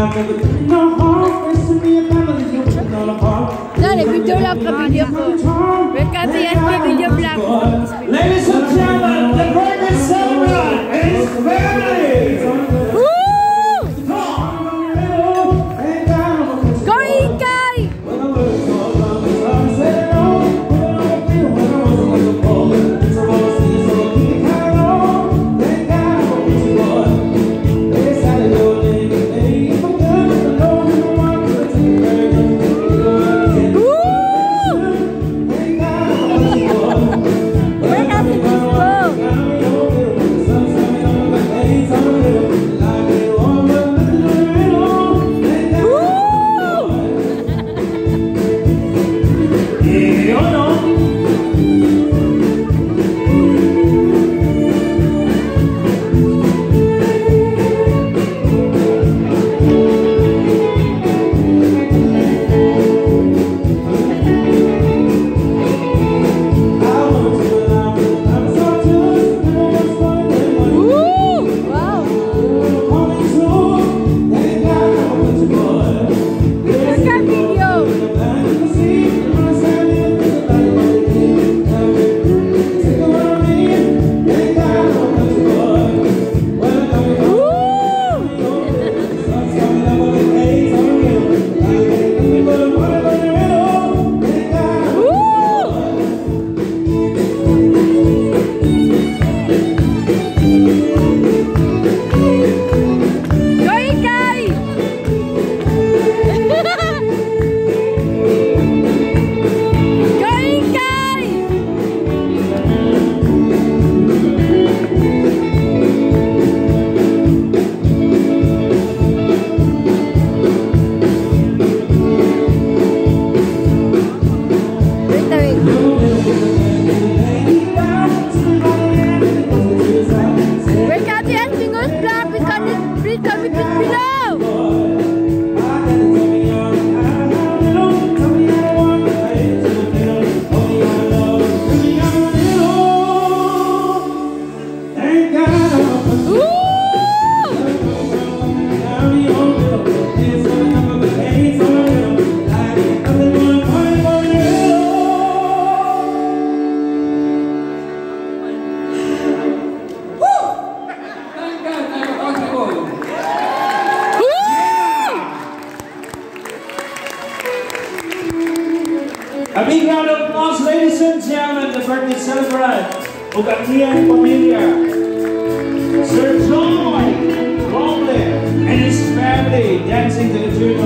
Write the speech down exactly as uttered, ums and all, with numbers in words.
Non, les vidéos là, après vidéo. Regarde, il y a une vidéo blanche. Ladies and gentlemen, the greatest celebrant is family. A big round of applause, ladies and gentlemen, the birthday celebrant, Bukatian Familia, Sir John Robles and his family dancing to the tune